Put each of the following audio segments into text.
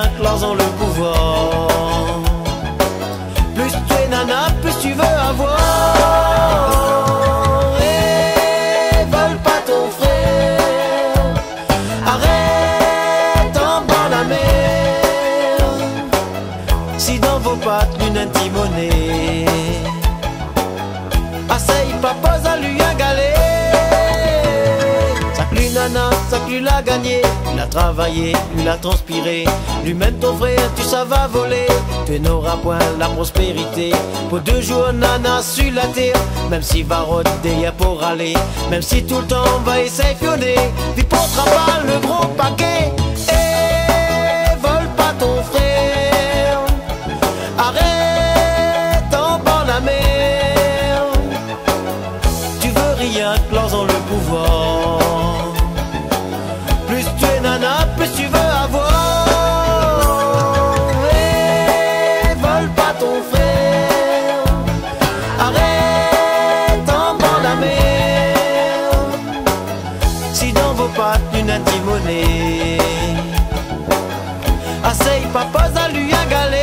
que l'argent le pouvoir. Plus tu es nana, plus tu veux avoir. Et vole pas ton frère, arrête en bas la mer. Si dans vos pattes l'une intimonée, essaye pas pose à lui un galet. Ça que lui nana, ça que lui l'a gagné, lui l'a travaillé, lui l'a transpiré. Lui-même ton frère, tu ça va voler. Tu n'auras point la prospérité. Pour 2 jours nana sur la terre, même si va rôder y'a pour aller, même si tout le temps va essayer fionner. Puis pour travail le gros paquet. Et vole pas ton frère, arrête en bas la mer. Tu veux rien que l'argent le pouvoir. Plus tu es nana, plus tu veux avoir. Et vole pas ton frère, arrête en bas la mer. Si dans vos pattes une intimonée, essaye pas pose à lui un galet.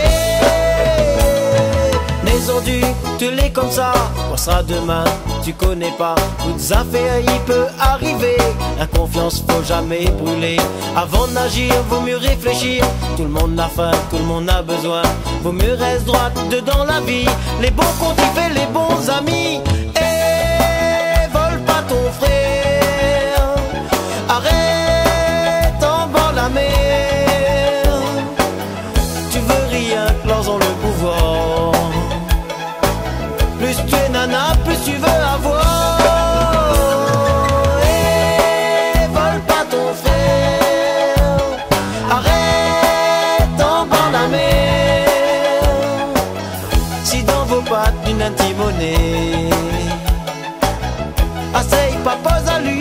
Aujourd'hui, tu l'es comme ça, quoi sera demain, tu connais pas. Toutes affaires, il peut arriver. La confiance, faut jamais brûler. Avant d'agir, vaut mieux réfléchir. Tout le monde a faim, tout le monde a besoin. Vaut mieux rester droite dedans la vie. Les bons cultiver, les bons amis. Et vole pas ton frère, arrête en bas la mer. Tu veux rien que l'argent le pouvoir. Plus tu es nana, plus tu veux avoir. Et vole pas ton frère, arrête en bas la mer. Si dans vos pattes une intimonée, essaye pas pose à lui